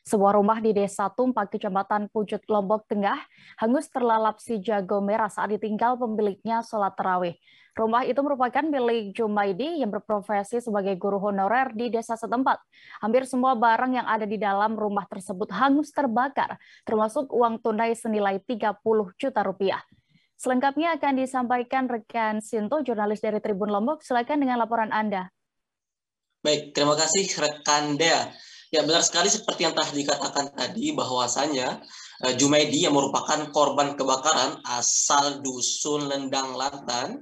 Sebuah rumah di Desa Tumpak, Kecamatan Pucuk, Lombok Tengah, hangus terlalap si jago merah saat ditinggal pemiliknya sholat tarawih. Rumah itu merupakan milik Jumaidi yang berprofesi sebagai guru honorer di desa setempat. Hampir semua barang yang ada di dalam rumah tersebut hangus terbakar, termasuk uang tunai senilai 30 juta rupiah. Selengkapnya akan disampaikan rekan Sinto, jurnalis dari Tribun Lombok. Silakan dengan laporan Anda. Baik, terima kasih rekan Dea. Ya, benar sekali seperti yang telah dikatakan tadi bahwasanya Jumaidi yang merupakan korban kebakaran asal dusun Lendang Latan,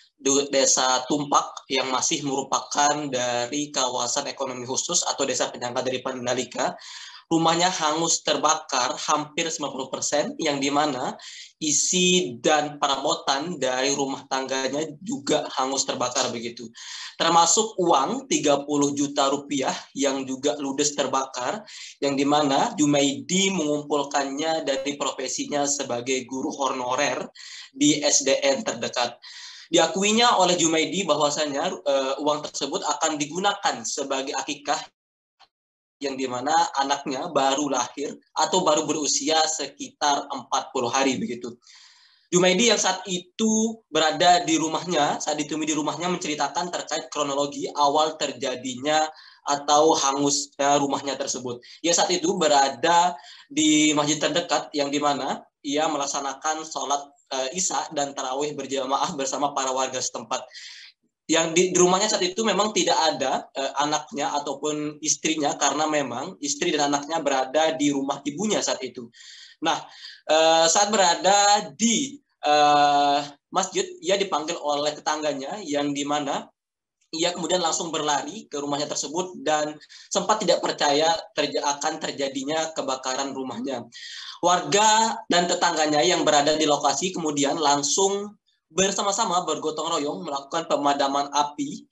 desa Tumpak yang masih merupakan dari kawasan ekonomi khusus atau desa penyangga dari Mandalika. Rumahnya hangus terbakar hampir 90%, yang dimana isi dan perabotan dari rumah tangganya juga hangus terbakar begitu. Termasuk uang 30 juta rupiah yang juga ludes terbakar, yang dimana Jumaidi mengumpulkannya dari profesinya sebagai guru honorer di SDN terdekat. Diakuinya oleh Jumaidi bahwasanya uang tersebut akan digunakan sebagai akikah, yang dimana anaknya baru lahir atau baru berusia sekitar 40 hari begitu. Jumaidi yang saat itu berada di rumahnya, saat ditemui di rumahnya, menceritakan terkait kronologi awal terjadinya atau hangusnya rumahnya tersebut. Ia saat itu berada di masjid terdekat, yang dimana ia melaksanakan sholat Isya dan tarawih berjamaah bersama para warga setempat. Yang di rumahnya saat itu memang tidak ada anaknya ataupun istrinya, karena memang istri dan anaknya berada di rumah ibunya saat itu. Nah, saat berada di masjid, ia dipanggil oleh tetangganya, yang dimana ia kemudian langsung berlari ke rumahnya tersebut dan sempat tidak percaya akan terjadinya kebakaran rumahnya. Warga dan tetangganya yang berada di lokasi kemudian langsung bersama-sama bergotong royong melakukan pemadaman api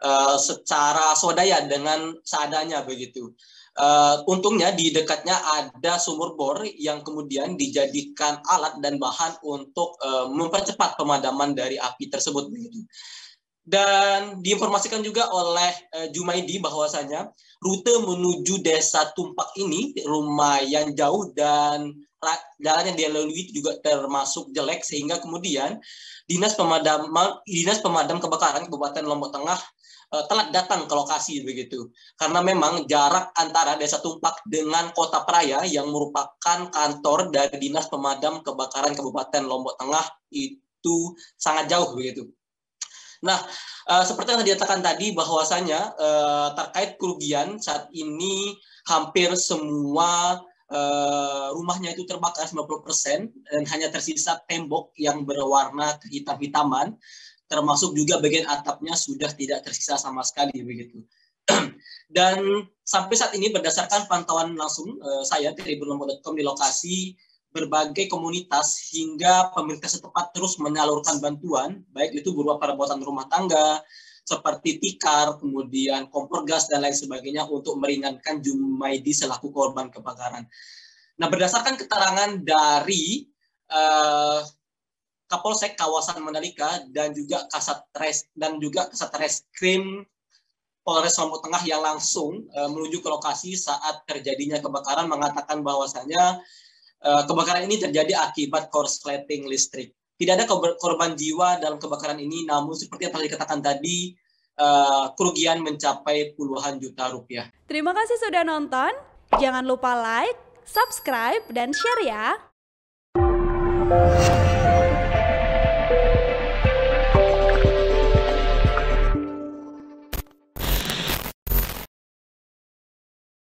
secara swadaya dengan seadanya begitu. Untungnya di dekatnya ada sumur bor yang kemudian dijadikan alat dan bahan untuk mempercepat pemadaman dari api tersebut begitu. Dan diinformasikan juga oleh Jumaidi bahwasanya rute menuju desa Tumpak ini lumayan jauh dan jalan yang dia lalui juga termasuk jelek, sehingga kemudian Dinas Pemadam Kebakaran Kabupaten Lombok Tengah telah datang ke lokasi begitu. Karena memang jarak antara Desa Tumpak dengan Kota Praia yang merupakan kantor dari Dinas Pemadam Kebakaran Kabupaten Lombok Tengah itu sangat jauh begitu. Nah, seperti yang dikatakan tadi bahwasanya terkait kerugian saat ini hampir semua rumahnya itu terbakar 90% dan hanya tersisa tembok yang berwarna kehitam-hitaman, termasuk juga bagian atapnya sudah tidak tersisa sama sekali begitu. Dan sampai saat ini berdasarkan pantauan langsung saya dari Tribunlombok.com di lokasi, berbagai komunitas hingga pemerintah setempat terus menyalurkan bantuan, baik itu berupa perabotan rumah tangga seperti tikar, kemudian kompor gas dan lain sebagainya untuk meringankan Jumaidi selaku korban kebakaran. Nah, berdasarkan keterangan dari Kapolsek kawasan Mandalika dan juga Kasat Reskrim Polres Lombok Tengah yang langsung menuju ke lokasi saat terjadinya kebakaran, mengatakan bahwasanya kebakaran ini terjadi akibat korsleting listrik. Tidak ada korban jiwa dalam kebakaran ini, namun seperti yang telah dikatakan tadi, kerugian mencapai puluhan juta rupiah. Terima kasih sudah nonton. Jangan lupa like, subscribe, dan share ya.